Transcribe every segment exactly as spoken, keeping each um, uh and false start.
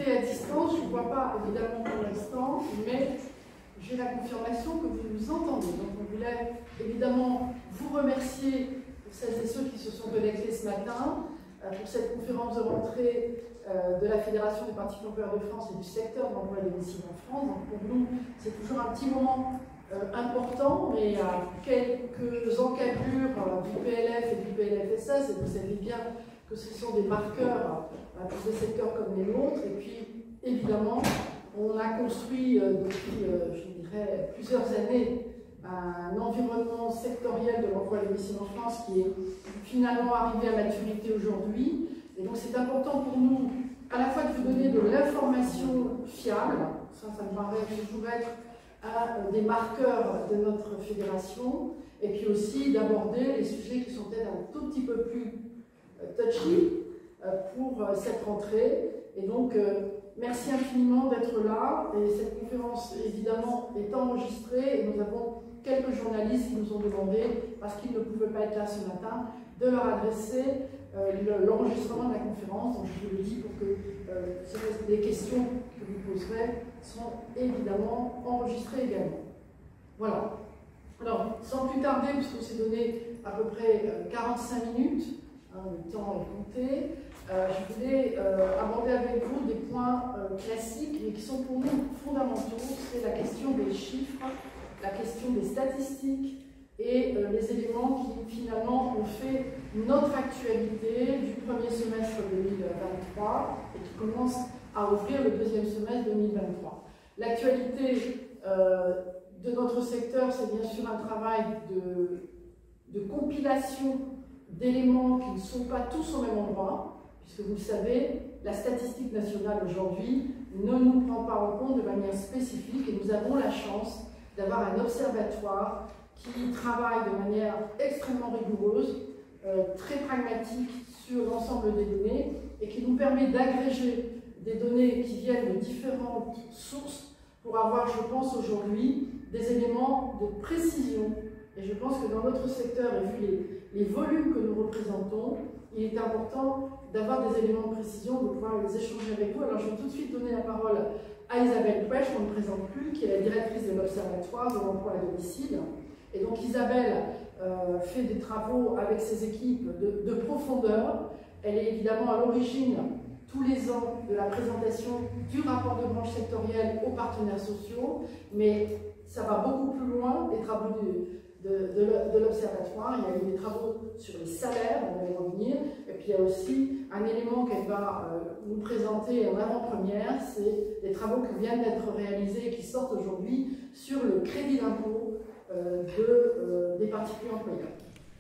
à distance, je ne vois pas évidemment pour l'instant, mais j'ai la confirmation que vous nous entendez. Donc on voulait évidemment vous remercier pour celles et ceux qui se sont connectés ce matin euh, pour cette conférence de rentrée euh, de la Fédération des particuliers employeurs de France et du secteur de l'emploi à domicile en France. Donc pour nous, c'est toujours un petit moment euh, important, mais il y a quelques encablures euh, du P L F et du P L F S S, et vous savez bien que ce sont des marqueurs euh, pour des secteurs comme les nôtres. Et puis, évidemment, on a construit euh, depuis, euh, je dirais, plusieurs années un environnement sectoriel de l'emploi à domicile en France qui est finalement arrivé à maturité aujourd'hui. Et donc, c'est important pour nous à la fois de vous donner de l'information fiable, ça, ça me paraît toujours être un des marqueurs de notre fédération, et puis aussi d'aborder les sujets qui sont peut-être un tout petit peu plus touchy pour cette rentrée. Et donc, merci infiniment d'être là. Et cette conférence, évidemment, est enregistrée. Et nous avons quelques journalistes qui nous ont demandé, parce qu'ils ne pouvaient pas être là ce matin, de leur adresser euh, l'enregistrement de la conférence. Donc, je vous le dis pour que euh, les questions que vous poserez sont évidemment enregistrées également. Voilà. Alors, sans plus tarder, puisqu'on s'est donné à peu près euh, quarante-cinq minutes, hein, le temps est compté, euh, je voulais euh, aborder avec vous des points euh, classiques, mais qui sont pour nous fondamentaux. C'est la question des chiffres, la question des statistiques et euh, les éléments qui finalement ont fait notre actualité du premier semestre deux mille vingt-trois et qui commence à ouvrir le deuxième semestre deux mille vingt-trois. L'actualité euh, de notre secteur, c'est bien sûr un travail de, de compilation d'éléments qui ne sont pas tous au même endroit, puisque vous le savez, la statistique nationale aujourd'hui ne nous prend pas en compte de manière spécifique, et nous avons la chance d'avoir un observatoire qui travaille de manière extrêmement rigoureuse, euh, très pragmatique sur l'ensemble des données, et qui nous permet d'agréger des données qui viennent de différentes sources pour avoir, je pense aujourd'hui, des éléments de précision. Et je pense que dans notre secteur, et vu les, les volumes que nous représentons, il est important d'avoir des éléments de précision, de pouvoir les échanger avec vous. Alors je vais tout de suite donner la parole à Isabelle Pêche, qu'on ne présente plus, qui est la directrice de l'Observatoire de l'emploi à domicile. Et donc Isabelle euh, fait des travaux avec ses équipes de, de profondeur. Elle est évidemment à l'origine, tous les ans, de la présentation du rapport de branche sectorielle aux partenaires sociaux, mais ça va beaucoup plus loin, les travaux de, de, de, de l'Observatoire. Il y a eu des travaux sur les salaires, on va y revenir, et puis il y a aussi un élément qu'elle va euh, nous présenter en avant-première, c'est des travaux qui viennent d'être réalisés et qui sortent aujourd'hui sur le crédit d'impôt euh, de, euh, des particuliers employeurs.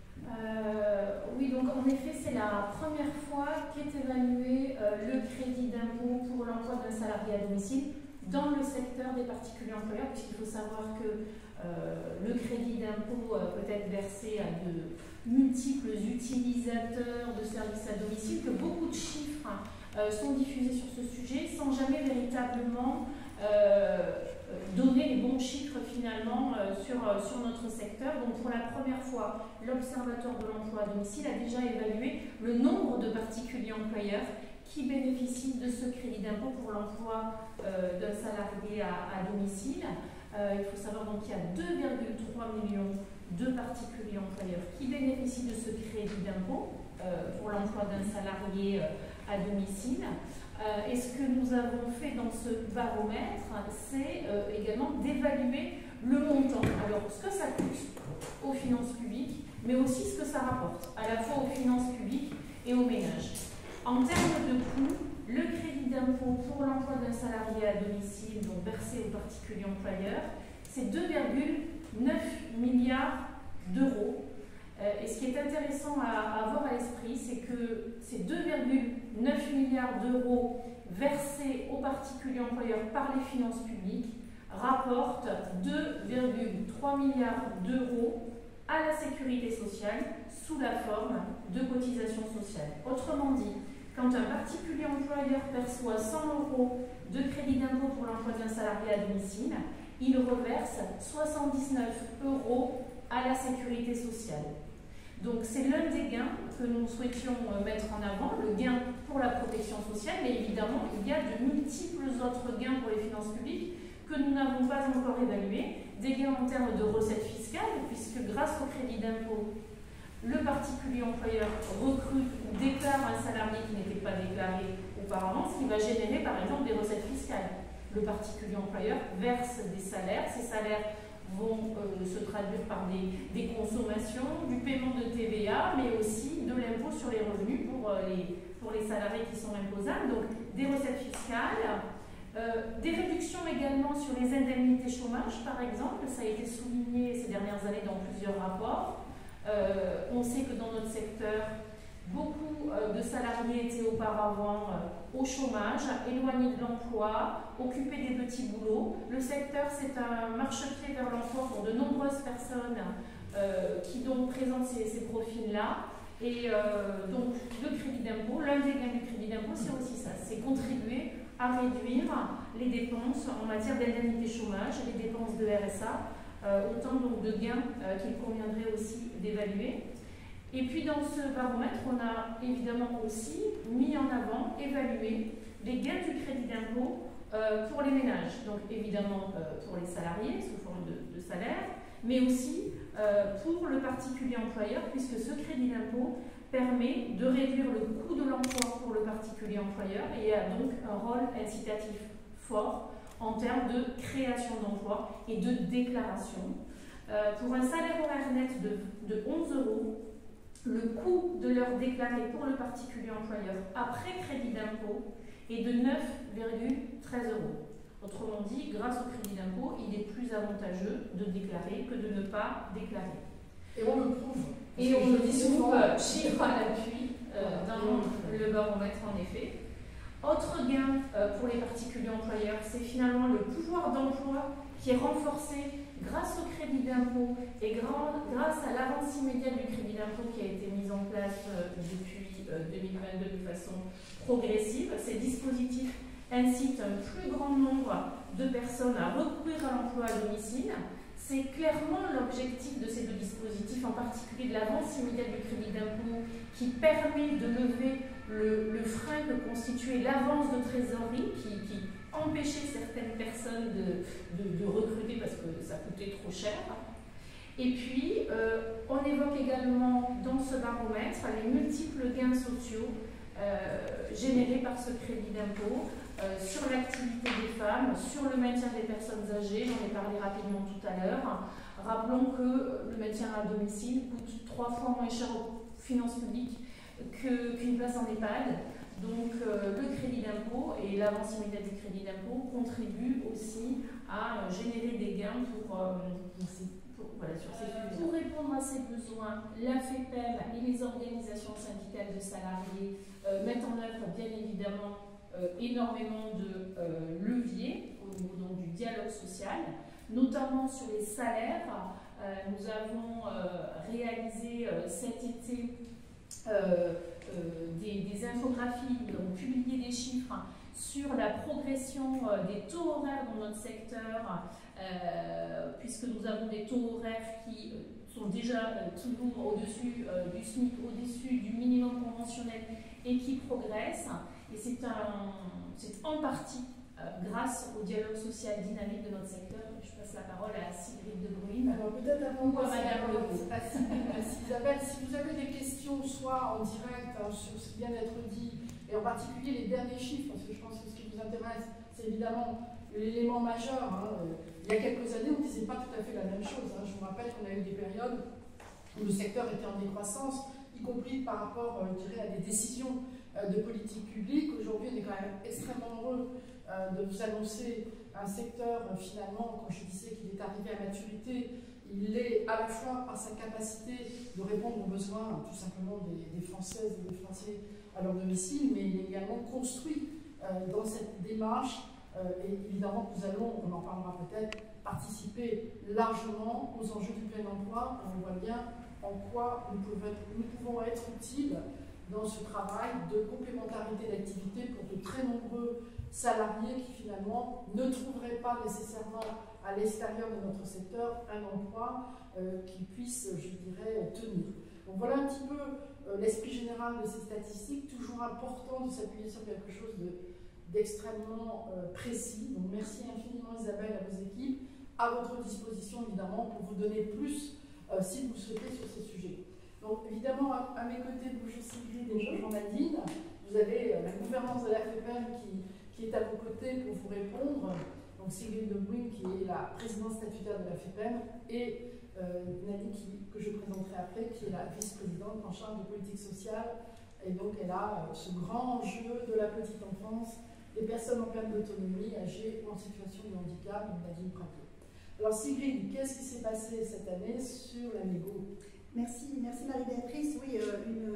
Euh, oui, donc en effet, c'est la première fois qu'est évalué euh, le crédit d'impôt pour l'emploi d'un salarié à domicile dans le secteur des particuliers employeurs, puisqu'il faut savoir que euh, le crédit d'impôt euh, peut être versé à de multiples utilisateurs de services à domicile, que beaucoup de chiffres euh, sont diffusés sur ce sujet sans jamais véritablement euh, donner les bons chiffres finalement euh, sur, euh, sur notre secteur. Donc pour la première fois, l'Observatoire de l'emploi à domicile a déjà évalué le nombre de particuliers employeurs qui bénéficient de ce crédit d'impôt pour l'emploi euh, d'un salarié à, à domicile. Euh, il faut savoir donc qu'il y a deux virgule trois millions de particuliers employeurs qui bénéficient de ce crédit d'impôt euh, pour l'emploi d'un salarié euh, à domicile. Euh, et ce que nous avons fait dans ce baromètre, c'est euh, également d'évaluer le montant. Alors, ce que ça coûte aux finances publiques, mais aussi ce que ça rapporte, à la fois aux finances publiques et aux ménages. En termes de coûts, le crédit d'impôt pour l'emploi d'un salarié à domicile, donc versé aux particuliers employeurs, c'est deux virgule neuf milliards d'euros. Euh, et ce qui est intéressant à, à avoir à l'esprit, c'est que ces deux virgule neuf milliards d'euros versés aux particuliers employeurs par les finances publiques rapportent deux virgule trois milliards d'euros à la sécurité sociale sous la forme de cotisations sociales. Autrement dit, quand un particulier employeur perçoit cent euros de crédit d'impôt pour l'emploi d'un salarié à domicile, il reverse soixante-dix-neuf euros à la sécurité sociale. Donc c'est l'un des gains que nous souhaitions mettre en avant, le gain pour la protection sociale, mais évidemment, il y a de multiples autres gains pour les finances publiques que nous n'avons pas encore évalués. Des gains en termes de recettes fiscales, puisque grâce au crédit d'impôt, le particulier employeur recrute ou déclare un salarié qui n'était pas déclaré auparavant, ce qui va générer par exemple des recettes fiscales. Le particulier employeur verse des salaires, ces salaires vont euh, se traduire par des, des consommations, du paiement de T V A, mais aussi de l'impôt sur les revenus pour, euh, les, pour les salariés qui sont imposables. Donc des recettes fiscales, euh, des réductions également sur les indemnités chômage, par exemple. Ça a été souligné ces dernières années dans plusieurs rapports. Euh, on sait que dans notre secteur, beaucoup euh, de salariés étaient auparavant euh, au chômage, éloignés de l'emploi, occupés des petits boulots. Le secteur, c'est un marchepied vers l'emploi pour de nombreuses personnes euh, qui donc présentent ces, ces profils-là. Et euh, donc, le crédit d'impôt, l'un des gains du crédit d'impôt, c'est aussi ça, c'est contribuer à réduire les dépenses en matière d'indemnité chômage, les dépenses de R S A, euh, autant donc de gains euh, qu'il conviendrait aussi d'évaluer. Et puis dans ce baromètre, on a évidemment aussi mis en avant, évalué les gains du crédit d'impôt euh, pour les ménages. Donc évidemment euh, pour les salariés sous forme de, de salaire, mais aussi euh, pour le particulier employeur, puisque ce crédit d'impôt permet de réduire le coût de l'emploi pour le particulier employeur et a donc un rôle incitatif fort en termes de création d'emplois et de déclaration. Euh, pour un salaire horaire net de, de onze euros, le coût de l'heure déclarée pour le particulier employeur après crédit d'impôt est de neuf virgule treize euros. Autrement dit, grâce au crédit d'impôt, il est plus avantageux de déclarer que de ne pas déclarer. Et on le prouve. Et on le dit souvent, chiffre à l'appui, euh, dans le baromètre en effet. Autre gain euh, pour les particuliers employeurs, c'est finalement le pouvoir d'emploi qui est renforcé grâce au crédit d'impôt et grand, grâce à l'avance immédiate du crédit d'impôt qui a été mise en place euh, depuis euh, deux mille vingt-deux de façon progressive. Ces dispositifs incitent un plus grand nombre de personnes à recourir à l'emploi à domicile. C'est clairement l'objectif de ces deux dispositifs, en particulier de l'avance immédiate du crédit d'impôt qui permet de lever le, le frein que constituait l'avance de trésorerie qui, qui empêchait certaines personnes de, de, de recruter parce que ça coûtait trop cher. Et puis, euh, on évoque également dans ce baromètre les multiples gains sociaux euh, générés par ce crédit d'impôt. Euh, sur l'activité des femmes, sur le maintien des personnes âgées, j'en ai parlé rapidement tout à l'heure. Rappelons que le maintien à domicile coûte trois fois moins cher aux finances publiques qu'une place en EHPAD. Donc euh, le crédit d'impôt et l'avance immédiate du crédit d'impôt contribuent aussi à euh, générer des gains pour, euh, pour, voilà, sur ces sujets. Pour répondre à ces besoins, la F E P E M et les organisations syndicales de salariés euh, mettent en œuvre bien évidemment Euh, énormément de euh, leviers au niveau donc, du dialogue social, notamment sur les salaires. Euh, nous avons euh, réalisé euh, cet été euh, euh, des, des infographies, donc publié des chiffres sur la progression euh, des taux horaires dans notre secteur, euh, puisque nous avons des taux horaires qui euh, sont déjà euh, toujours au-dessus euh, du SMIC, au-dessus du minimum conventionnel et qui progressent. Et c'est en partie euh, grâce au dialogue social dynamique de notre secteur. Je passe la parole à Sigrid De Bruyne. Alors peut-être avant ou à Madame Legault. Isabelle, si vous avez des questions, soit en direct hein, sur ce qui vient d'être dit, et en particulier les derniers chiffres, parce que je pense que ce qui vous intéresse, c'est évidemment l'élément majeur. Hein. Il y a quelques années, on ne disait pas tout à fait la même chose. Hein. Je vous rappelle qu'on a eu des périodes où le secteur était en décroissance, y compris par rapport, euh, je dirais, à des décisions de politique publique. Aujourd'hui, on est quand même extrêmement heureux euh, de vous annoncer un secteur, euh, finalement, quand je disais qu'il est arrivé à maturité, il l'est à la fois par sa capacité de répondre aux besoins, tout simplement, des, des Françaises et des Français à leur domicile, mais il est également construit euh, dans cette démarche. Euh, et évidemment, nous allons, on en parlera peut-être, participer largement aux enjeux du plein emploi. On voit bien en quoi nous pouvons être, nous pouvons être utiles dans ce travail de complémentarité d'activité pour de très nombreux salariés qui finalement ne trouveraient pas nécessairement à l'extérieur de notre secteur un emploi euh, qui puisse, je dirais, tenir. Donc voilà un petit peu euh, l'esprit général de ces statistiques, toujours important de s'appuyer sur quelque chose d'extrêmement de, euh, précis. Donc merci infiniment Isabelle, à vos équipes, à votre disposition évidemment pour vous donner plus euh, si vous le souhaitez sur ces sujets. Donc évidemment à, à mes côtés, bonjour Sigrid et bonjour Nadine, vous avez euh, la gouvernance de la F E P E M qui, qui est à vos côtés pour vous répondre. Donc Sigrid de Bruyne qui est la présidente statutaire de la F E P E M et euh, Nadine qui, que je présenterai après, qui est la vice-présidente en charge de politique sociale. Et donc elle a euh, ce grand enjeu de la petite enfance, des personnes en perte d'autonomie, âgées ou en situation de handicap, donc Nadine Prato. Alors Sigrid, qu'est-ce qui s'est passé cette année sur la négo? Merci, merci Marie-Béatrice. Oui, euh, une,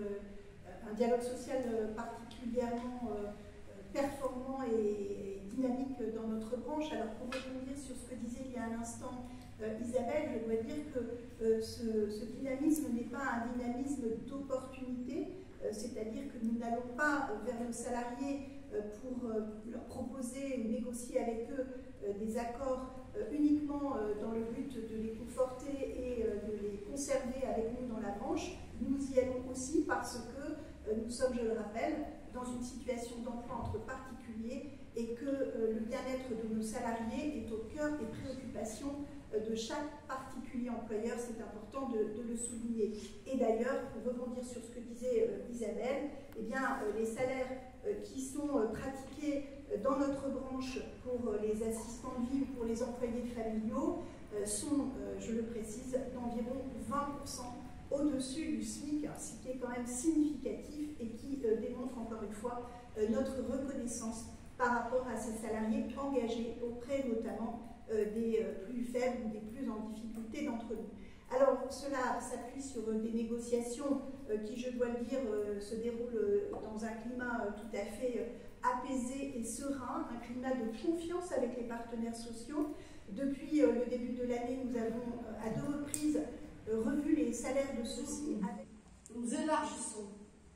un dialogue social particulièrement euh, performant et dynamique dans notre branche. Alors pour rebondir sur ce que disait il y a un instant euh, Isabelle, je dois dire que euh, ce, ce dynamisme n'est pas un dynamisme d'opportunité, euh, c'est-à-dire que nous n'allons pas vers nos salariés euh, pour euh, leur proposer ou négocier avec eux euh, des accords euh, uniquement euh, dans le but de les conforter et euh, de les conserver avec nous dans la branche. Nous y allons aussi parce que euh, nous sommes, je le rappelle, dans une situation d'emploi entre particuliers et que euh, le bien-être de nos salariés est au cœur des préoccupations euh, de chaque particulier employeur. C'est important de, de le souligner. Et d'ailleurs, pour rebondir sur ce que disait euh, Isabelle, eh bien, euh, les salaires euh, qui sont euh, pratiqués euh, dans notre branche pour euh, les assistants de vie ou pour les employés familiaux euh, sont, euh, je le précise, d'environ vingt pour cent au-dessus du SMIC, ce qui est quand même significatif et qui euh, démontre encore une fois euh, notre reconnaissance par rapport à ces salariés engagés auprès notamment euh, des euh, plus faibles ou des plus en difficulté d'entre nous. Alors cela s'appuie sur euh, des négociations euh, qui, je dois le dire, euh, se déroulent euh, dans un climat euh, tout à fait euh, apaisé et serein, un climat de confiance avec les partenaires sociaux. Depuis euh, le début de l'année, nous avons euh, à deux reprises revu les salaires de ceux-ci. Avec... Nous élargissons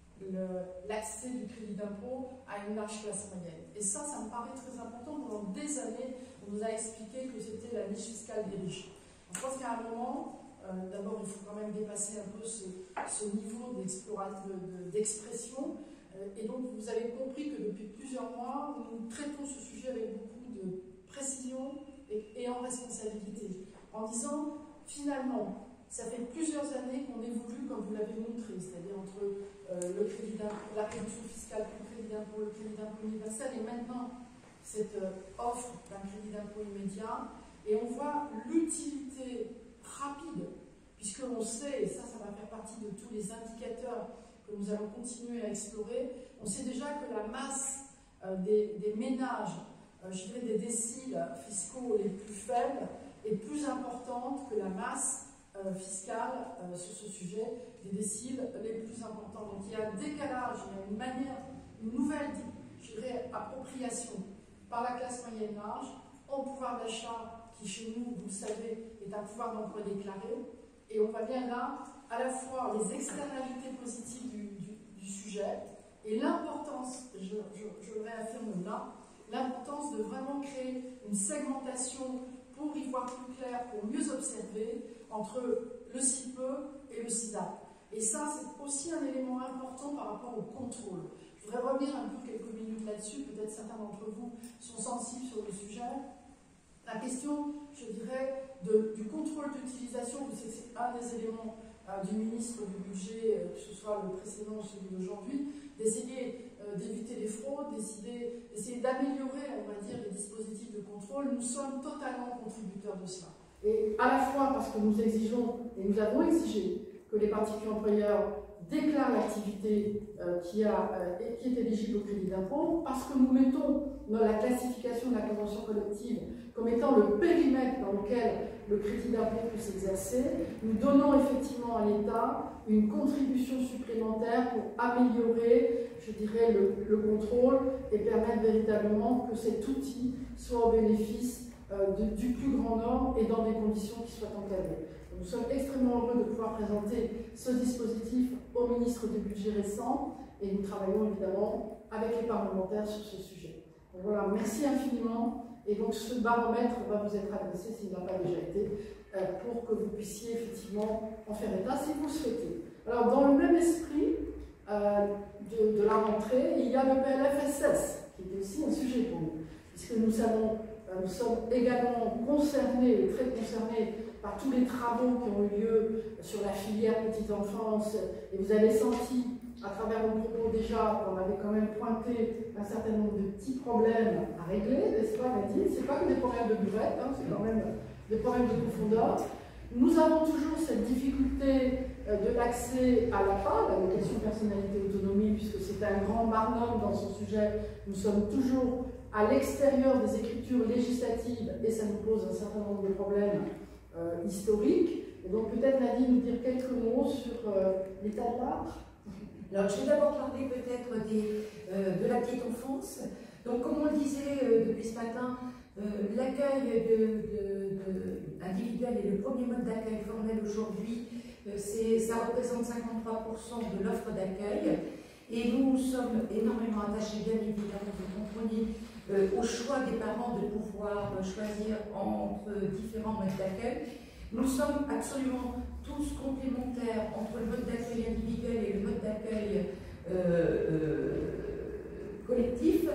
l'accès du crédit d'impôt à une large classe moyenne. Et ça, ça me paraît très important. Pendant des années, on nous a expliqué que c'était la niche fiscale des riches. Je pense qu'à un moment, euh, d'abord, il faut quand même dépasser un peu ce, ce niveau d'expression. Euh, et donc, vous avez compris que depuis plusieurs mois, nous traitons ce sujet avec beaucoup de précision et, et en responsabilité. En disant, finalement, ça fait plusieurs années qu'on évolue comme vous l'avez montré, c'est-à-dire entre euh, le crédit d'impôt, la réduction fiscale pour le crédit d'impôt, le crédit d'impôt universel et maintenant cette euh, offre d'un crédit d'impôt immédiat. Et on voit l'utilité rapide, puisqu'on sait, et ça, ça va faire partie de tous les indicateurs que nous allons continuer à explorer, on sait déjà que la masse euh, des, des ménages, euh, je dirais des déciles fiscaux les plus faibles, est plus importante que la masse Euh, fiscale euh, sur ce sujet des déciles les plus importants. Donc il y a un décalage, il y a une manière, une nouvelle, je dirais, appropriation par la classe moyenne large en pouvoir d'achat qui chez nous, vous le savez, est un pouvoir d'emploi déclaré. Et on voit bien là à la fois les externalités positives du, du, du sujet et l'importance, je, je, je le réaffirme là, l'importance de vraiment créer une segmentation pour y voir plus clair, pour mieux observer entre le C I P E et le SIDAP. Et ça, c'est aussi un élément important par rapport au contrôle. Je voudrais revenir un peu quelques minutes là-dessus, peut-être certains d'entre vous sont sensibles sur le sujet. La question, je dirais, de, du contrôle d'utilisation, c'est un des éléments euh, du ministre du budget, euh, que ce soit le précédent ou celui d'aujourd'hui, d'essayer euh, d'éviter les fraudes, d'essayer d'améliorer, on va dire, les dispositifs de contrôle. Nous sommes totalement contributeurs de cela. Et à la fois parce que nous exigeons, et nous avons exigé, que les particuliers employeurs déclarent l'activité euh, qui, euh, qui est éligible au crédit d'impôt, parce que nous mettons dans la classification de la convention collective comme étant le périmètre dans lequel le crédit d'impôt peut s'exercer, nous donnons effectivement à l'État une contribution supplémentaire pour améliorer, je dirais, le, le contrôle et permettre véritablement que cet outil soit au bénéfice Euh, de, du plus grand nombre et dans des conditions qui soient encadrées. Donc, nous sommes extrêmement heureux de pouvoir présenter ce dispositif au ministre du budget récent et nous travaillons évidemment avec les parlementaires sur ce sujet. Donc voilà, merci infiniment et donc ce baromètre va vous être adressé s'il n'a pas déjà été euh, pour que vous puissiez effectivement en faire état si vous le souhaitez. Alors, dans le même esprit euh, de, de la rentrée, il y a le P L F S S, qui est aussi un sujet pour nous, puisque nous, savons, euh, nous sommes également concernés, et très concernés, par tous les travaux qui ont eu lieu sur la filière petite enfance, et vous avez senti, à travers nos propos déjà, qu'on avait quand même pointé un certain nombre de petits problèmes à régler, n'est-ce pas, Nadine? Ce n'est pas que des problèmes de buvette, hein, c'est quand même des problèmes de profondeur. Nous avons toujours cette difficulté de l'accès à l'A P A, l'allocation personnalité autonomie, puisque c'est un grand barnum dans son sujet. Nous sommes toujours à l'extérieur des écritures législatives et ça nous pose un certain nombre de problèmes euh, historiques. Et donc peut-être Nadine nous dire quelques mots sur euh, l'état de l'art. Alors je vais d'abord parler peut-être euh, de la petite enfance. Donc comme on le disait euh, depuis ce matin, euh, l'accueil de, de, de individuel est le premier mode d'accueil formel aujourd'hui. Euh, ça représente cinquante-trois pour cent de l'offre d'accueil. Et nous sommes énormément attachés, bien évidemment, vous comprenez, euh, au choix des parents de pouvoir euh, choisir entre différents modes d'accueil. Nous sommes absolument tous complémentaires entre le mode d'accueil individuel et le mode d'accueil euh, euh, collectif.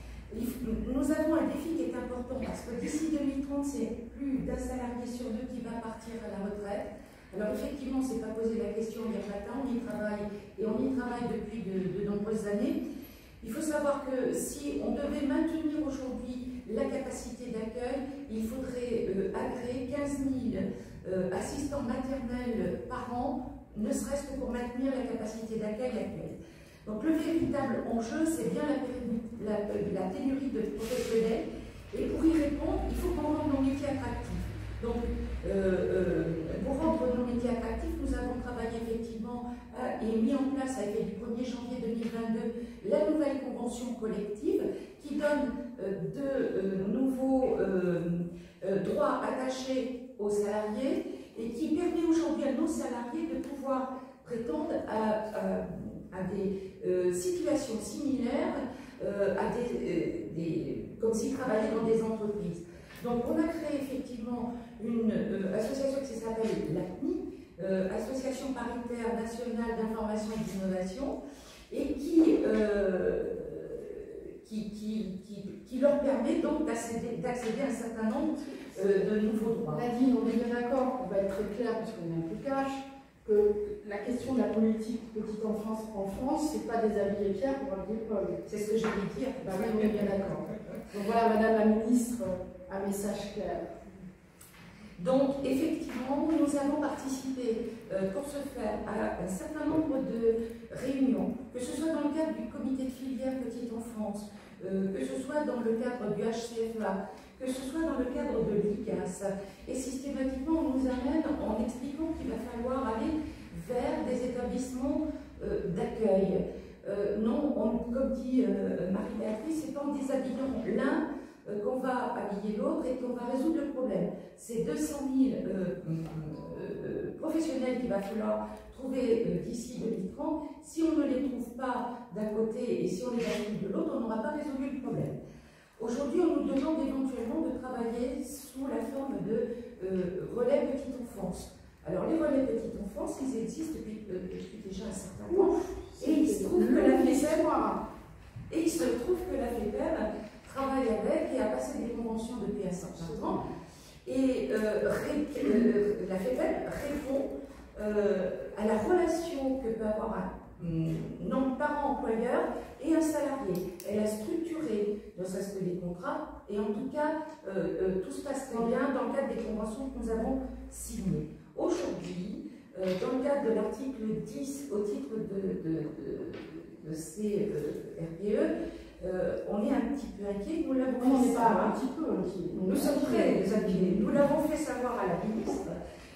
Nous avons un défi qui est important parce que d'ici deux mille trente, c'est plus d'un salarié sur deux qui va partir à la retraite. Alors effectivement, on ne s'est pas posé la question hier matin, on y travaille et on y travaille depuis de, de nombreuses années. Il faut savoir que si on devait maintenir aujourd'hui la capacité d'accueil, il faudrait euh, agréer quinze mille euh, assistants maternels par an, ne serait-ce que pour maintenir la capacité d'accueil actuelle. Donc le véritable enjeu, c'est bien la, la, la pénurie de professionnels. Et pour y répondre, il faut qu'on rende nos métiers attractifs. Donc, euh, euh, pour rendre nos métiers attractifs, nous avons travaillé effectivement euh, et mis en place, à effet du premier janvier deux mille vingt-deux, la nouvelle convention collective qui donne euh, de euh, nouveaux euh, euh, droits attachés aux salariés et qui permet aujourd'hui à nos salariés de pouvoir prétendre à, à, à des euh, situations similaires, euh, à des, euh, des, comme s'ils travaillaient dans des entreprises. Donc on a créé effectivement une euh, association qui s'appelle l'A C N I, euh, Association paritaire nationale d'information et d'innovation, et qui, euh, qui, qui, qui, qui leur permet donc d'accéder à un certain nombre euh, de nouveaux droits. Nadine, on est bien d'accord, on va être très clair puisqu'on est un peu cash, que la question de la politique petite enfance en France, c'est pas déshabiller Pierre pour habiller Paul. C'est ce que j'allais dire. Bah oui, on est bien d'accord. Donc voilà, Madame la Ministre, un message clair. Donc, effectivement, nous avons participé euh, pour ce faire à un certain nombre de réunions, que ce soit dans le cadre du comité de filière petite enfance, euh, que ce soit dans le cadre du H C F A, que ce soit dans le cadre de l'I C A S. Et systématiquement, on nous amène en expliquant qu'il va falloir aller vers des établissements euh, d'accueil. Euh, non, on, comme dit euh, Marie-Béatrice, c'est en déshabillant l'un euh, qu'on va habiller l'autre et qu'on va résoudre le problème. C'est deux cent mille euh, euh, professionnels qu'il va falloir trouver euh, d'ici deux mille trente. Si on ne les trouve pas d'un côté et si on les trouve de l'autre, on n'aura pas résolu le problème. Aujourd'hui, on nous demande éventuellement de travailler sous la forme de euh, relais petite enfance. Alors, les relais petite enfance, ils existent depuis, euh, depuis déjà un certain temps. Et il se trouve que la FEPEM, et il se trouve que la FEPEM travaille avec et a passé des conventions depuis un certain temps. Et euh, ré, euh, la FEPEM répond euh, à la relation que peut avoir un non parent-employeur et un salarié. Elle a structuré, ne serait-ce que les contrats, et en tout cas, euh, euh, tout se passe très bien dans le cadre des conventions que nous avons signées. Aujourd'hui, euh, dans le cadre de l'article dix, au titre de, de, de, de ces euh, R P E, euh, on est un petit peu inquiet. Nous l'avons On fait n'est pas savoir. un petit peu inquiet. Nous sommes très inquiets. Nous l'avons fait savoir à la ministre.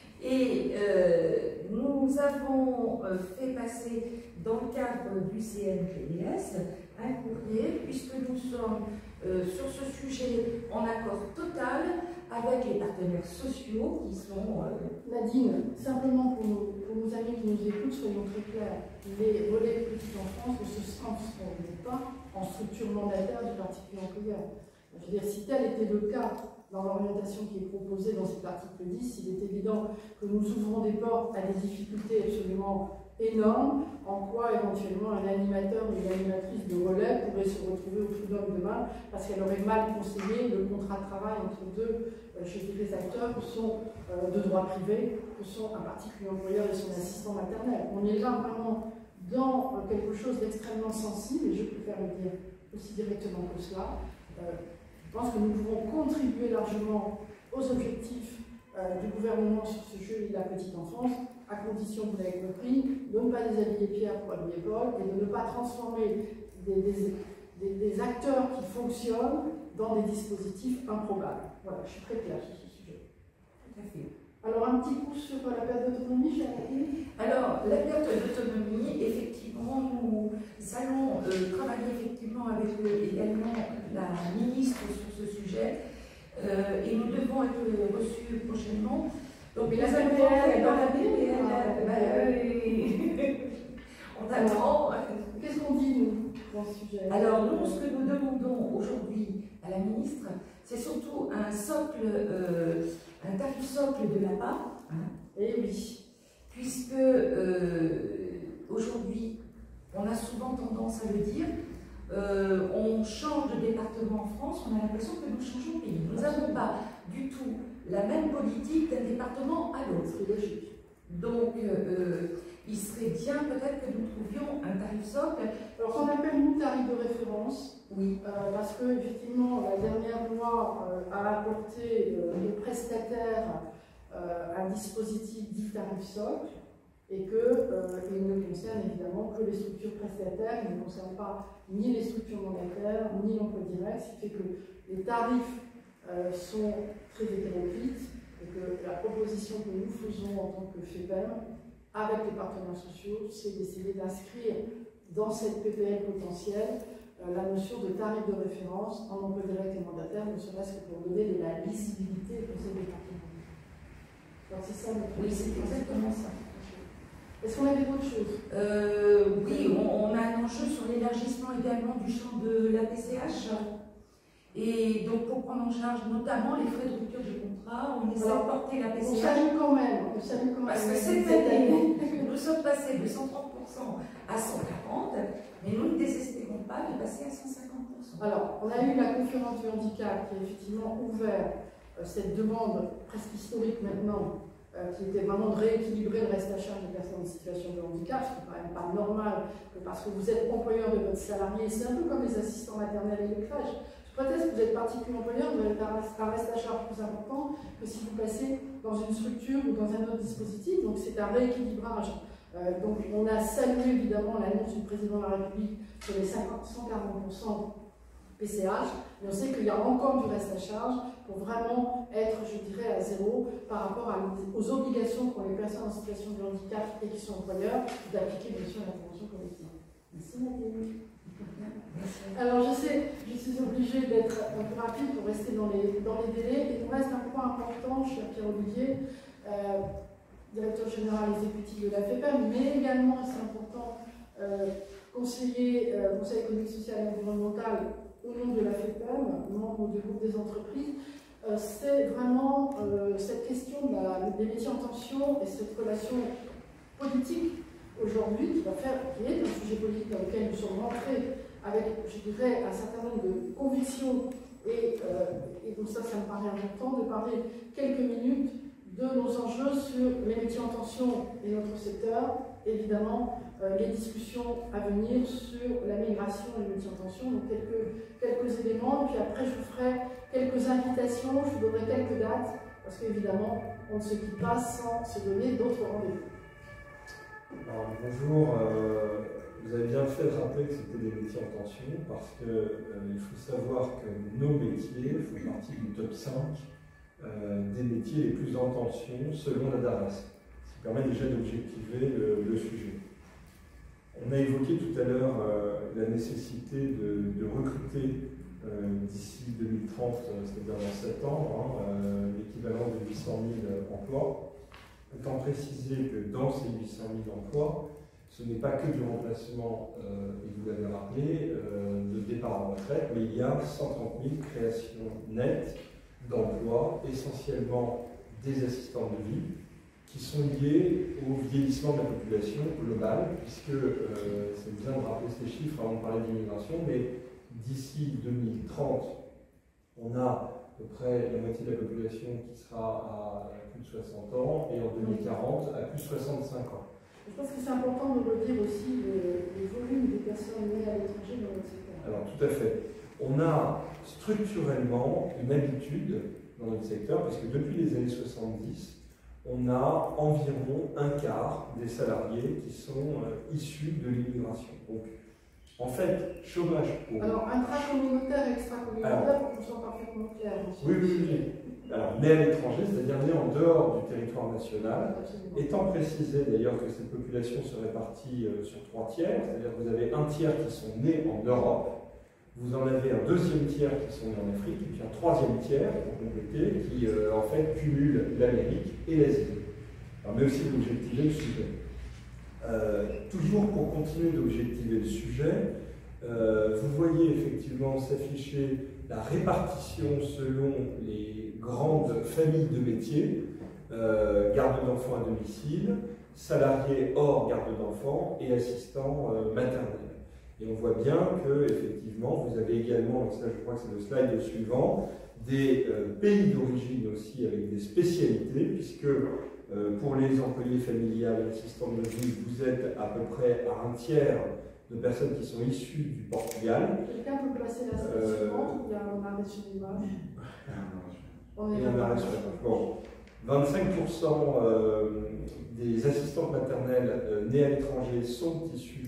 Et euh, nous avons euh, fait passer dans le cadre du C N P D S un courrier, puisque nous sommes euh, sur ce sujet en accord total avec les partenaires sociaux qui sont... Euh... Nadine, simplement pour nos, pour nos amis qui nous écoutent, soyons très clairs, les relais de petite enfance ne se transforment pas en structure mandataire du particulier employeur. Je veux dire, si tel était le cas dans l'orientation qui est proposée dans cet article dix, il est évident que nous ouvrons des portes à des difficultés absolument énorme en quoi éventuellement un animateur ou une animatrice de relais pourrait se retrouver au prud'homme demain parce qu'elle aurait mal conseillé le contrat de travail entre deux, euh, je dirais, acteurs que sont euh, de droit privé, que sont un particulier employeur et son assistant maternel. On est là vraiment dans euh, quelque chose d'extrêmement sensible, et je préfère le dire aussi directement que cela. Euh, je pense que nous pouvons contribuer largement aux objectifs euh, du gouvernement sur ce jeu de la petite enfance, à condition, vous l'avez compris, de ne pas déshabiller Pierre pour habiller Paul et de ne pas transformer des, des, des, des acteurs qui fonctionnent dans des dispositifs improbables. Voilà, je suis très claire sur ce sujet. Tout à fait. Alors, un petit coup sur la perte d'autonomie, Jacqueline. Alors, la perte d'autonomie, effectivement, nous allons euh, travailler effectivement avec euh, également la ministre sur ce sujet euh, et nous devons être reçus prochainement. Donc, mais nous la allons P P L, dans la P P P L, L, on attend. Qu'est-ce qu'on dit, nous, dans ce sujet? Alors, nous, ce que nous demandons aujourd'hui à la ministre, c'est surtout un socle, euh, un tarif socle de l'A P A. Hein, eh oui. Puisque euh, aujourd'hui, on a souvent tendance à le dire, euh, on change de département en France, on a l'impression que nous changeons de pays. Nous n'avons pas du tout la même politique d'un département à l'autre. C'est logique. Donc, euh, il serait bien peut-être que nous trouvions un tarif socle. Alors, qu'on appelle nous tarif de référence, oui. euh, parce que effectivement, la dernière loi euh, a apporté euh, aux prestataires euh, un dispositif dit tarif socle, et que euh, il ne concerne évidemment que les structures prestataires, il ne concerne pas ni les structures mandataires, ni l'emploi direct, ce qui fait que les tarifs euh, sont très hétéroclites, et que la proposition que nous faisons en tant que F E P E M, avec les partenaires sociaux, c'est d'essayer d'inscrire dans cette P P L potentielle euh, la notion de tarif de référence en emploi direct et mandataire, ne serait-ce que pour donner de la lisibilité au conseil départemental. Donc c'est ça notre... Oui, c'est exactement ça. Est-ce qu'on avait d'autres choses? euh, Oui, on, on a un enjeu sur l'élargissement également du champ de la P C H. Et donc, pour prendre en charge notamment les frais de rupture du contrat, on essaie de porter la P C H. On salue quand même. On salue quand même. Parce que cette année, nous sommes passés de cent trente pour cent à cent quarante, mais nous ne désespérons pas de passer à cent cinquante pour cent. Alors, on a eu la conférence du handicap qui a effectivement ouvert euh, cette demande presque historique maintenant, euh, qui était vraiment de rééquilibrer le reste à charge des personnes en situation de handicap, ce qui n'est quand même pas normal, que parce que vous êtes employeur de votre salarié, c'est un peu comme les assistants maternels et les crèches. Peut-être que vous êtes particulier employeur, vous avez un reste à charge plus important que si vous passez dans une structure ou dans un autre dispositif, donc c'est un rééquilibrage. Euh, donc on a salué évidemment l'annonce du président de la République sur les cent quarante pour cent P C H, mais on sait qu'il y a encore du reste à charge pour vraiment être, je dirais, à zéro par rapport à, aux obligations qu'ont les personnes en situation de handicap et qui sont employeurs d'appliquer bien sûr la convention collective. Merci Nathalie. Alors je sais, je suis obligée d'être un peu rapide pour rester dans les, dans les délais. Il nous reste un point important, cher Pierre-Olivier, euh, directeur général exécutif de la F E P E M, mais également, c'est important, euh, conseiller euh, Conseil économique, social et environnemental au nom de la F E P E M, membre du groupe des entreprises. Euh, c'est vraiment euh, cette question de la, des métiers en tension et cette relation politique aujourd'hui qui va faire, qui est un sujet politique dans lequel nous sommes rentrés avec, je dirais, un certain nombre de convictions et, euh, et donc ça, ça me paraît important de parler quelques minutes de nos enjeux sur les métiers en tension et notre secteur, évidemment euh, les discussions à venir sur la migration et les métiers en tension, donc quelques, quelques éléments, et puis après je vous ferai quelques invitations, je vous donnerai quelques dates, parce qu'évidemment on ne se quitte pas sans se donner d'autres rendez-vous. Alors, bonjour, euh, vous avez bien fait de rappeler que c'était des métiers en tension parce qu'il euh, faut savoir que nos métiers font partie du top cinq euh, des métiers les plus en tension selon la DARES, ce qui permet déjà d'objectiver le, le sujet. On a évoqué tout à l'heure euh, la nécessité de, de recruter euh, d'ici deux mille trente, c'est-à-dire dans sept ans, hein, euh, l'équivalent de huit cent mille emplois. Autant préciser que dans ces huit cent mille emplois, ce n'est pas que du remplacement, euh, et vous l'avez rappelé, euh, de départ en retraite, mais il y a cent trente mille créations nettes d'emplois, essentiellement des assistants de vie, qui sont liées au vieillissement de la population globale, puisque euh, c'est bien de rappeler ces chiffres avant de parler d'immigration, mais d'ici deux mille trente, on a à peu près la moitié de la population qui sera à plus de soixante ans, et en deux mille quarante à plus de soixante-cinq ans. Je pense que c'est important de redire aussi le, le volume des personnes nées à l'étranger dans notre secteur. Alors tout à fait. On a structurellement une habitude dans notre secteur, parce que depuis les années soixante-dix, on a environ un quart des salariés qui sont euh, issus de l'immigration. Donc, en fait, chômage pour... Alors, intracommunautaire et extracommunautaire, pour qu'on soit parfaitement clair. Oui, oui, oui. Alors, né à l'étranger, c'est-à-dire né en dehors du territoire national, absolument. Étant précisé d'ailleurs que cette population se répartit euh, sur trois tiers, c'est-à-dire que vous avez un tiers qui sont nés en Europe, vous en avez un deuxième tiers qui sont nés en Afrique, et puis un troisième tiers, pour compléter, qui euh, en fait cumule l'Amérique et l'Asie. Mais aussi d'objectiver le sujet. Euh, toujours pour continuer d'objectiver le sujet, euh, vous voyez effectivement s'afficher la répartition selon les grandes familles de métiers, euh, garde d'enfants à domicile, salariés hors garde d'enfants et assistants euh, maternels. Et on voit bien que, effectivement, vous avez également, ça je crois que c'est le slide suivant, des euh, pays d'origine aussi avec des spécialités, puisque euh, pour les employés familiales et assistantes de vie, vous êtes à peu près à un tiers de personnes qui sont issues du Portugal. Quelqu'un peut placer la slide euh... suivante, il y a un arrêt sur l'image. Il y a un arrêt sur l'image. Bon. vingt-cinq pour cent euh, des assistantes maternelles euh, nées à l'étranger sont issues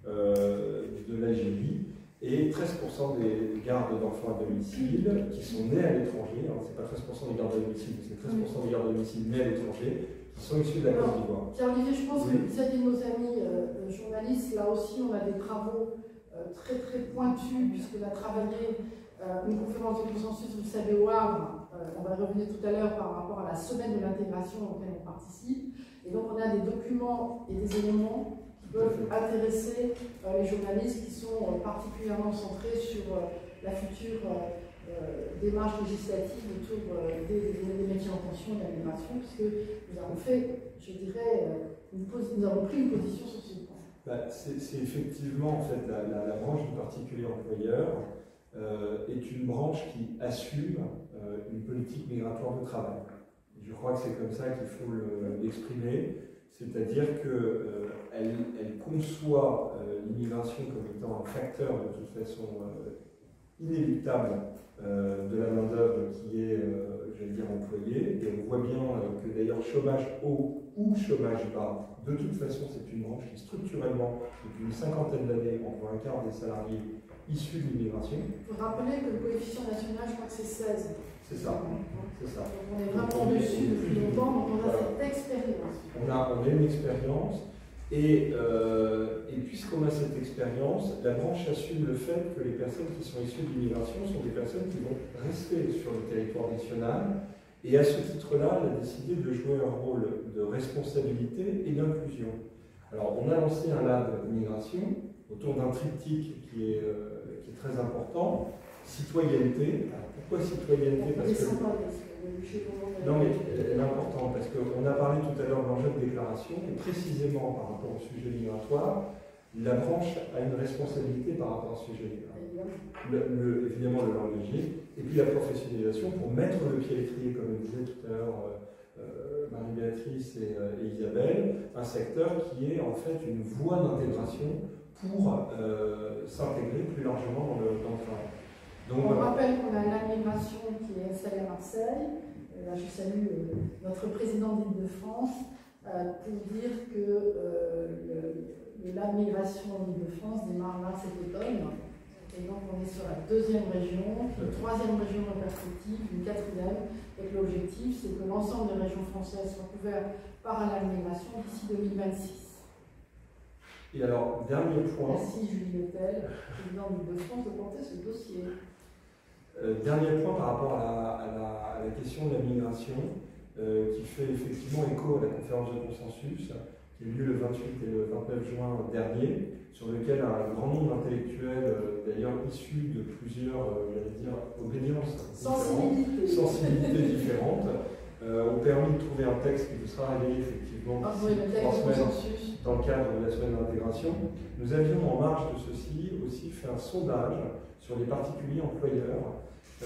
Euh, de l'Algérie et treize pour cent des gardes d'enfants à domicile qui sont nés à l'étranger, hein, c'est pas treize pour cent des gardes à domicile, c'est treize pour cent des gardes à domicile nés à l'étranger qui sont issus de la Côte d'Ivoire. Pierre-Olivier, je pense oui. que vis-à-vis de nos amis euh, journalistes, là aussi on a des travaux euh, très très pointus puisqu'on a travaillé euh, une conférence de consensus, vous le savez, au Havre, euh, on va revenir tout à l'heure par rapport à la semaine de l'intégration auquel on participe, et donc on a des documents et des éléments peuvent intéresser euh, les journalistes qui sont euh, particulièrement centrés sur euh, la future euh, démarche législative autour euh, des, des métiers en tension et de la migration, puisque nous avons fait, je dirais, euh, une nous avons pris une position sur ce point. Bah, c'est effectivement en fait la, la, la branche du particulier employeur euh, est une branche qui assume euh, une politique migratoire de travail. Je crois que c'est comme ça qu'il faut l'exprimer. C'est-à-dire qu'elle euh, elle conçoit euh, l'immigration comme étant un facteur de toute façon euh, inéluctable euh, de la main-d'œuvre qui est, euh, j'allais dire, employée. Et on voit bien euh, que d'ailleurs, chômage haut ou chômage bas, de toute façon, c'est une branche qui structurellement, depuis une cinquantaine d'années, envoie un quart des salariés issus de l'immigration. Il faut rappeler que le coefficient national, je crois que c'est seize. C'est ça. C'est ça. Donc on est vraiment dessus depuis longtemps, donc on a voilà. cette expérience. On a, on a une expérience, et, euh, et puisqu'on a cette expérience, la branche assume le fait que les personnes qui sont issues de l'immigration sont des personnes qui vont rester sur le territoire national, et à ce titre-là, elle a décidé de jouer un rôle de responsabilité et d'inclusion. Alors, on a lancé un lab migration autour d'un triptyque qui est, euh, qui est très important, citoyenneté. Alors, pourquoi citoyenneté? Parce que... Non, mais elle est importante parce qu'on a parlé tout à l'heure de l'enjeu de déclaration, et précisément par rapport au sujet migratoire, la branche a une responsabilité par rapport au sujet migratoire. Le, le, évidemment, le langagier, et puis la professionnalisation pour mettre le pied à l'étrier, comme le disait tout à l'heure euh, Marie-Béatrice et, euh, et Isabelle, un secteur qui est en fait une voie d'intégration pour euh, s'intégrer plus largement dans le, dans le travail. Donc, on rappelle qu'on a l'admiration qui est installée à Marseille. Là, je salue euh, notre président d'Île-de-France euh, pour dire que euh, l'admiration en Île-de-France démarre là cet automne. Et donc, on est sur la deuxième région, une troisième région en perspective, une quatrième. Et l'objectif, c'est que l'ensemble des régions françaises soient couvertes par l'admiration d'ici deux mille vingt-six. Et alors, dernier point. Merci Julie Lepel, président d'Île-de-France, de porter ce dossier. Euh, dernier point par rapport à la, à la, à la question de la migration, euh, qui fait effectivement écho à la conférence de consensus, qui a eu lieu le vingt-huit et le vingt-neuf juin dernier, sur lequel un grand nombre d'intellectuels, euh, d'ailleurs issus de plusieurs, euh, j'allais dire, obédiences sensibilités, sensibilités différentes, euh, ont permis de trouver un texte qui vous sera révélé effectivement ah, oui, le trois semaines consensus. dans le cadre de la semaine d'intégration. Nous avions en marge de ceci aussi fait un sondage sur les particuliers employeurs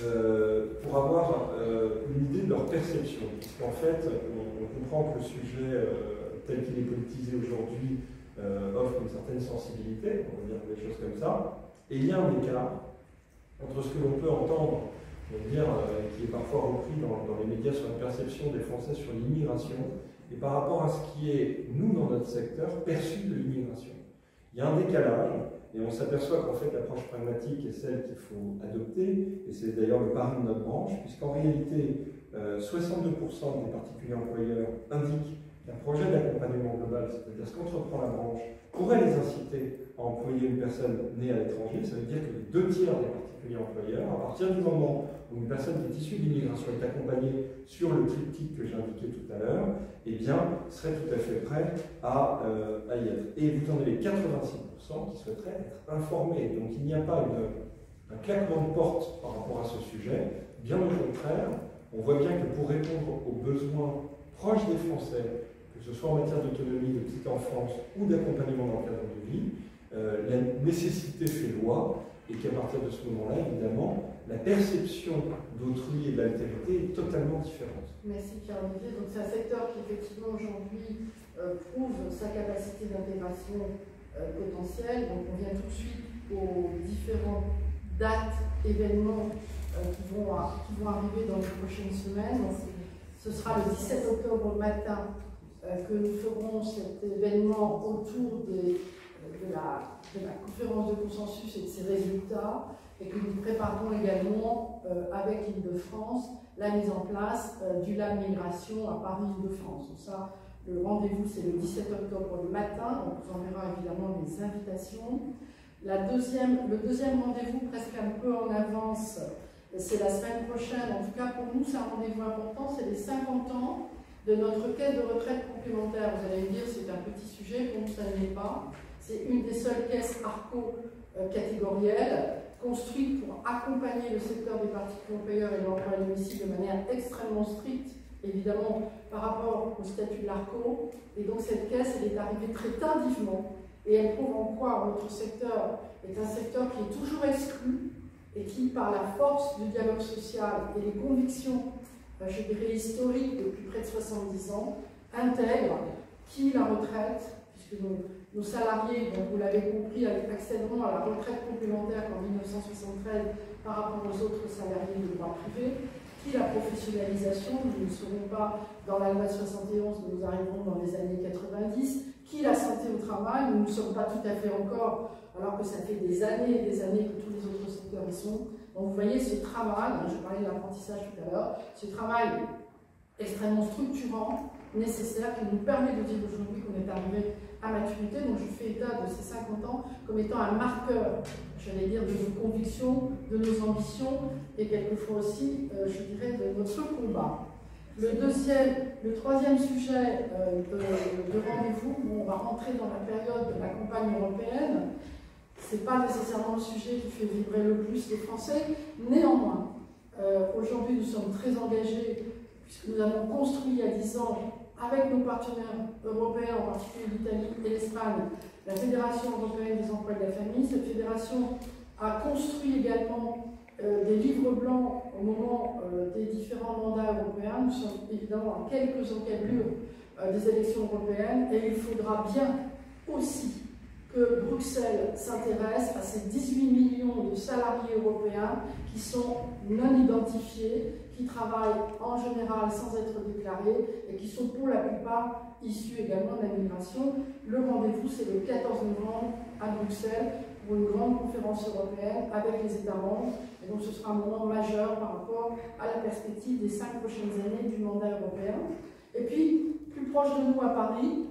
euh, pour avoir euh, une idée de leur perception. Puisqu'en fait, on, on comprend que le sujet euh, tel qu'il est politisé aujourd'hui euh, offre une certaine sensibilité, on va dire des choses comme ça, et il y a un écart entre ce que l'on peut entendre, on va dire, euh, qui est parfois repris dans, dans les médias sur la perception des Français sur l'immigration, et par rapport à ce qui est, nous, dans notre secteur, perçu de l'immigration. Il y a un décalage, et on s'aperçoit qu'en fait l'approche pragmatique est celle qu'il faut adopter, et c'est d'ailleurs le pari de notre branche, puisqu'en réalité, euh, soixante-deux pour cent des particuliers employeurs indiquent qu'un projet d'accompagnement global, c'est-à-dire ce qu'entreprend la branche, pourrait les inciter à employer une personne née à l'étranger. Ça veut dire que les deux tiers des particuliers employeurs, à partir du moment où une personne qui est issue de l'immigration est accompagnée sur le triptyque que j'ai indiqué tout à l'heure, eh bien, seraient tout à fait prêts à, euh, à y être. Et vous en avez quatre-vingt-six pour cent qui souhaiteraient être informés. Donc il n'y a pas une, un claquement de porte par rapport à ce sujet. Bien au contraire, on voit bien que pour répondre aux besoins proches des Français, que ce soit en matière d'autonomie, de petite enfance ou d'accompagnement dans le cadre de vie, euh, la nécessité fait loi, et qu'à partir de ce moment-là, évidemment, la perception d'autrui et de l'altérité est totalement différente. Merci Pierre-Olivier. Donc c'est un secteur qui effectivement aujourd'hui euh, prouve sa capacité d'intégration euh, potentielle. Donc on vient tout de suite aux différentes dates, événements euh, qui, vont à, qui vont arriver dans les prochaines semaines. Donc, ce sera le dix-sept octobre matin euh, que nous ferons cet événement autour des, de, la, de la conférence de consensus et de ses résultats, et que nous préparons également euh, avec l'Île-de-France la mise en place euh, du Lab Migration à Paris-Île-de-France. Donc ça, le rendez-vous c'est le dix-sept octobre le matin, on vous enverra évidemment les invitations. La deuxième, le deuxième rendez-vous, presque un peu en avance, c'est la semaine prochaine. En tout cas pour nous c'est un rendez-vous important, c'est les cinquante ans de notre caisse de retraite complémentaire. Vous allez me dire c'est un petit sujet, pour nous ça ne l'est pas. C'est une des seules caisses ARCO euh, catégorielles, construite pour accompagner le secteur des particuliers employeurs et de l'emploi à domicile de manière extrêmement stricte, évidemment par rapport au statut de l'ARCO. Et donc cette caisse, elle est arrivée très tardivement, et elle prouve en quoi notre secteur est un secteur qui est toujours exclu, et qui, par la force du dialogue social et les convictions, je dirais historiques depuis près de soixante-dix ans, intègre qui la retraite, puisque nos, nos salariés, donc vous l'avez compris, accéderont à la retraite complémentaire en mille neuf cent soixante-treize par rapport aux autres salariés de droit privé, qui la professionnalisation, nous ne serons pas dans la loi de soixante et onze, nous arriverons dans les années quatre-vingt-dix, qui la santé au travail, nous ne sommes pas tout à fait encore, alors que ça fait des années et des années que tous les autres secteurs y sont. Donc vous voyez ce travail, je parlais de l'apprentissage tout à l'heure, ce travail extrêmement structurant, nécessaire, qui nous permet de dire aujourd'hui qu'on est arrivé à maturité. Donc je fais état de ces cinquante ans comme étant un marqueur, j'allais dire, de nos convictions, de nos ambitions, et quelquefois aussi, euh, je dirais, de notre combat. Le deuxième, le troisième sujet euh, de, de rendez-vous, où on va rentrer dans la période de la campagne européenne, ce n'est pas nécessairement le sujet qui fait vibrer le plus les Français. Néanmoins, euh, aujourd'hui nous sommes très engagés, puisque nous avons construit il y a dix ans, avec nos partenaires européens, en particulier l'Italie et l'Espagne, la Fédération européenne des emplois de la famille. Cette fédération a construit également euh, des livres blancs au moment euh, des différents mandats européens. Nous sommes évidemment à quelques encablures euh, des élections européennes, et il faudra bien aussi que Bruxelles s'intéresse à ces dix-huit millions de salariés européens qui sont non identifiés, qui travaillent en général sans être déclarés et qui sont pour la plupart issus également de la migration. Le rendez-vous, c'est le quatorze novembre à Bruxelles pour une grande conférence européenne avec les États membres. Et donc ce sera un moment majeur par rapport à la perspective des cinq prochaines années du mandat européen. Et puis, plus proche de nous à Paris,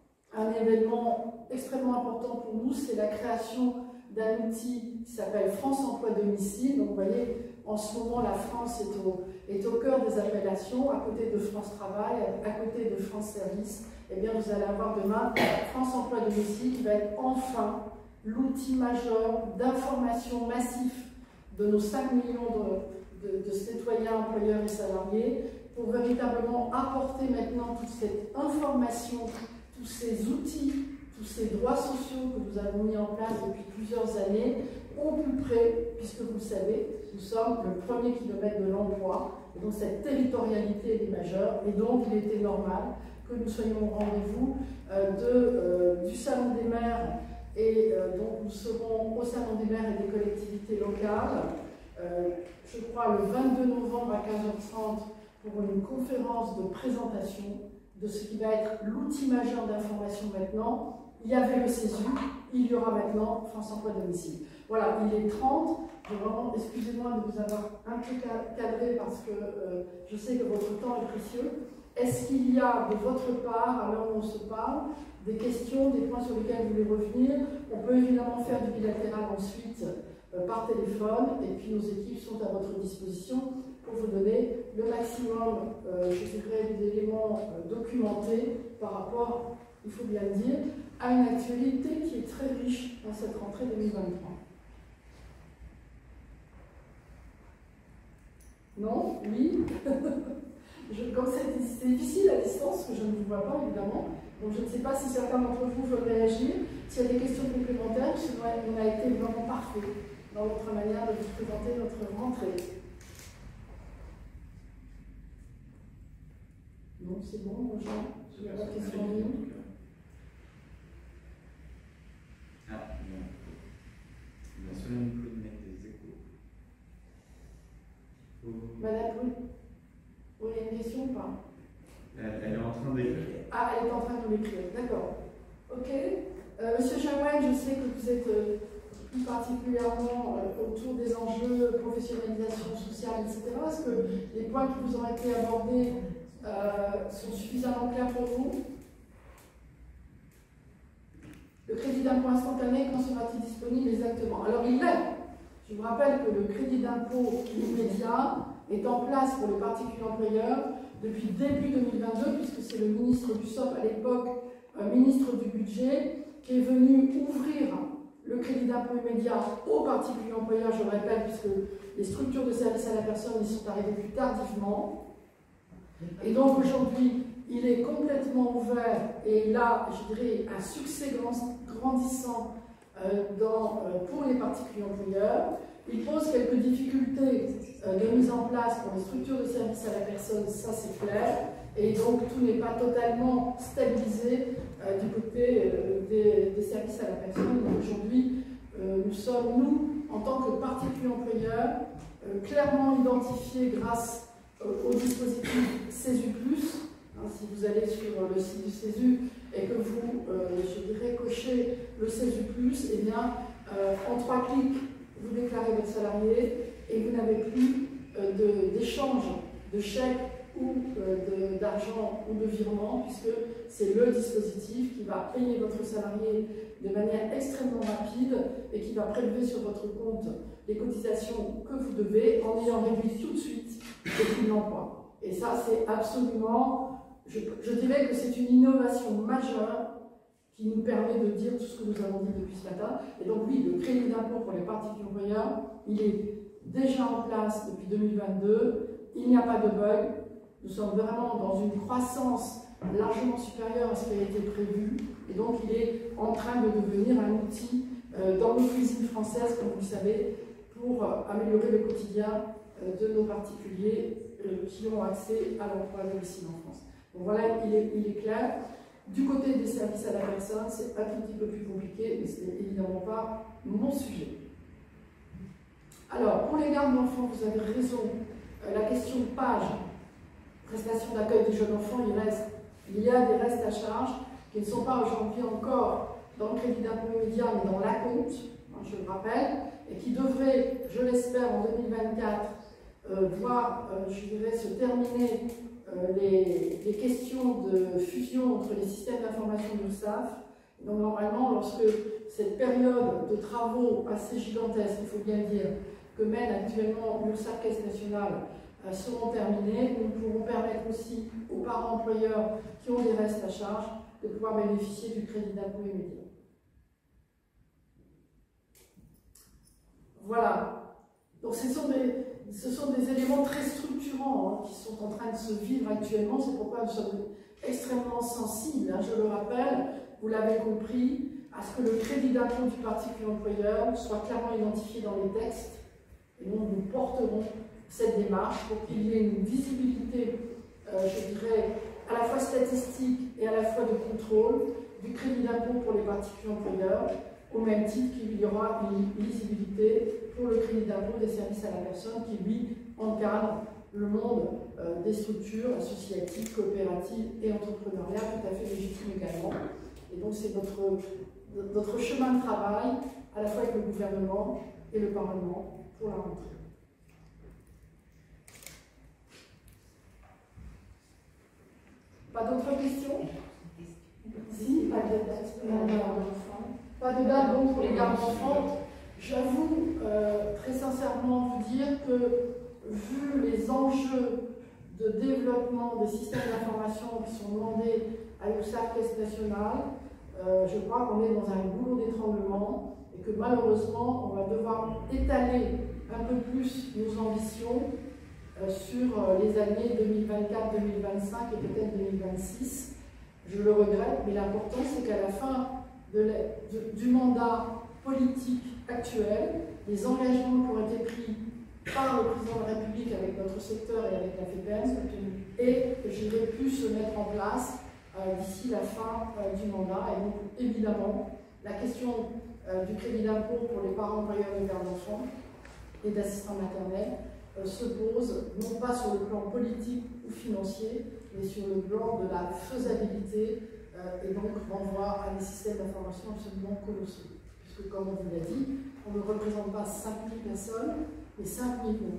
un événement extrêmement important pour nous, c'est la création d'un outil qui s'appelle France Emploi Domicile. Donc vous voyez, en ce moment, la France est au, est au cœur des appellations, à côté de France Travail, à côté de France Service. Eh bien, vous allez avoir demain France Emploi Domicile qui va être enfin l'outil majeur d'information massif de nos cinq millions de, de, de citoyens, employeurs et salariés, pour véritablement apporter maintenant toute cette information, tous ces outils, tous ces droits sociaux que nous avons mis en place depuis plusieurs années, au plus près, puisque vous le savez, nous sommes le premier kilomètre de l'emploi, et donc cette territorialité est majeure, et donc il était normal que nous soyons au rendez-vous euh, de, euh, du Salon des maires, et euh, donc nous serons au Salon des maires et des collectivités locales, euh, je crois le vingt-deux novembre à quinze heures trente, pour une conférence de présentation de ce qui va être l'outil majeur d'information maintenant. Il y avait le CESU, il y aura maintenant France Emploi Domicile. Voilà, il est trente. Je vraiment, excusez-moi de vous avoir un peu cadré parce que euh, je sais que votre temps est précieux. Est-ce qu'il y a de votre part, à l'heure où on se parle, des questions, des points sur lesquels vous voulez revenir? On peut évidemment faire du bilatéral ensuite euh, par téléphone, et puis nos équipes sont à votre disposition pour vous donner le maximum, euh, je dirais, d'éléments euh, documentés par rapport, il faut bien le dire, à une actualité qui est très riche dans cette rentrée deux mille vingt-trois. Non? Oui? je, Comme c'est difficile à distance, que je ne vous vois pas évidemment, donc je ne sais pas si certains d'entre vous veulent réagir. S'il y a des questions complémentaires, on a été vraiment parfait dans notre manière de vous présenter notre rentrée. Non, c'est bon, Jean? Il n'y a pas de questions en ligne. Ah, non. Il y a seulement une Claude mettre des échos. Oh. Madame, oui. Oui, il y a une question ou pas? Elle, elle est en train d'écrire. Ah, elle est en train de l'écrire, d'accord. Ok. Euh, Monsieur Jaouel, je sais que vous êtes euh, plus particulièrement euh, autour des enjeux, professionnalisation sociale, et cetera. Est-ce que les points qui vous ont été abordés euh, sont suffisamment clairs pour vous? Le crédit d'impôt instantané, quand sera-t-il disponible exactement? Alors il l'est. Je vous rappelle que le crédit d'impôt immédiat est en place pour les particuliers employeurs depuis début deux mille vingt-deux, puisque c'est le ministre du S O P à l'époque, euh, ministre du Budget, qui est venu ouvrir le crédit d'impôt immédiat aux particuliers employeurs, je le répète, puisque les structures de service à la personne y sont arrivées plus tardivement. Et donc aujourd'hui, il est complètement ouvert et il a, je dirais, un succès grandissant euh, dans, euh, pour les particuliers employeurs. Il pose quelques difficultés euh, de mise en place pour les structures de service à la personne, ça c'est clair. Et donc tout n'est pas totalement stabilisé euh, du côté euh, des, des services à la personne. Aujourd'hui, euh, nous sommes, nous, en tant que particuliers employeurs, euh, clairement identifiés grâce euh, au dispositif CESU plus. Hein, si vous allez sur le site du CESU et que vous, euh, je dirais, cochez le CESU plus, eh bien, euh, en trois clics, vous déclarez votre salarié et vous n'avez plus euh, d'échange de, de chèques ou euh, d'argent ou de virement, puisque c'est le dispositif qui va payer votre salarié de manière extrêmement rapide et qui va prélever sur votre compte les cotisations que vous devez en ayant réduit tout de suite le prix de l'emploi. Et ça, c'est absolument, je, je dirais que c'est une innovation majeure qui nous permet de dire tout ce que nous avons dit depuis ce matin. Et donc oui, le crédit d'impôt pour les particuliers employeurs, il est déjà en place depuis deux mille vingt-deux, il n'y a pas de bug, nous sommes vraiment dans une croissance largement supérieure à ce qui a été prévu, et donc il est en train de devenir un outil euh, dans nos cuisines françaises, comme vous le savez, pour euh, améliorer le quotidien euh, de nos particuliers euh, qui ont accès à l'emploi à domicile en France. Donc voilà, il est, il est clair. Du côté des services à la personne, c'est un tout petit peu plus compliqué, mais ce n'est évidemment pas mon sujet. Alors, pour les gardes d'enfants, vous avez raison, euh, la question de page, prestation d'accueil des jeunes enfants, il reste, il y a des restes à charge qui ne sont pas aujourd'hui encore dans le crédit d'impôt immédiat, mais dans l'acompte, hein, je le rappelle, et qui devraient, je l'espère, en deux mille vingt-quatre, euh, voir, euh, je dirais, se terminer euh, les, les questions de fusion entre les systèmes d'information de l'URSSAF. Donc normalement, lorsque cette période de travaux assez gigantesque, il faut bien le dire, que mène actuellement l'URSSAF Caisse nationale, euh, seront terminées, nous pourrons permettre aussi aux parents employeurs qui ont des restes à charge de pouvoir bénéficier du crédit d'impôt immédiat. Voilà. Donc ce sont des, ce sont des éléments très structurants hein, qui sont en train de se vivre actuellement. C'est pourquoi nous sommes extrêmement sensibles, hein, je le rappelle, vous l'avez compris, à ce que le crédit d'impôt du particulier employeur soit clairement identifié dans les textes. Et donc nous porterons cette démarche pour qu'il y ait une visibilité, euh, je dirais, à la fois statistique et à la fois de contrôle du crédit d'impôt pour les particuliers employeurs, au même titre qu'il y aura une lisibilité pour le crédit d'impôt des services à la personne qui, lui, encadre le monde euh, des structures associatives, coopératives et entrepreneuriales, tout à fait légitimes également. Et donc c'est notre, notre chemin de travail, à la fois avec le gouvernement et le Parlement, pour la rentrée. Pas d'autres questions? Si, pas de date. Pas de date donc pour les gardes d'enfants. J'avoue euh, très sincèrement vous dire que, vu les enjeux de développement des systèmes d'information qui sont demandés à l'U R S S A F Caisse nationale, euh, je crois qu'on est dans un goulot d'étranglement et que malheureusement on va devoir étaler un peu plus nos ambitions euh, sur euh, les années deux mille vingt-quatre deux mille vingt-cinq et peut-être deux mille vingt-six. Je le regrette, mais l'important c'est qu'à la fin de la, de, du mandat politique actuel, les engagements qui ont été pris par le président de la République avec notre secteur et avec la F E P E N et j'aurais pu se mettre en place euh, d'ici la fin euh, du mandat. Et donc évidemment, la question euh, du crédit d'impôt pour les parents employeurs de garde d'enfants et d'assistants maternels euh, se pose non pas sur le plan politique ou financier, mais sur le plan de la faisabilité euh, et donc renvoie à des systèmes d'information absolument colossaux. Puisque comme on vous l'a dit, on ne représente pas cinq mille personnes, mais cinq millions.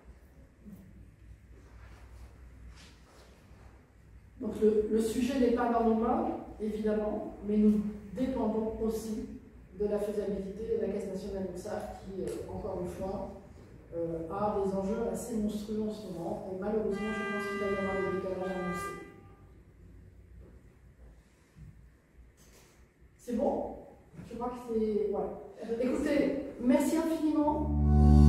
Donc le, le sujet n'est pas dans nos mains, évidemment, mais nous dépendons aussi de la faisabilité de la Caisse nationale de l'U R S S A F qui, euh, encore une fois, euh, a des enjeux assez monstrueux en ce moment. Et malheureusement, je pense qu'il va y avoir des décalages annoncés. C'est bon? Je crois que c'est... Voilà. Écoutez, merci infiniment.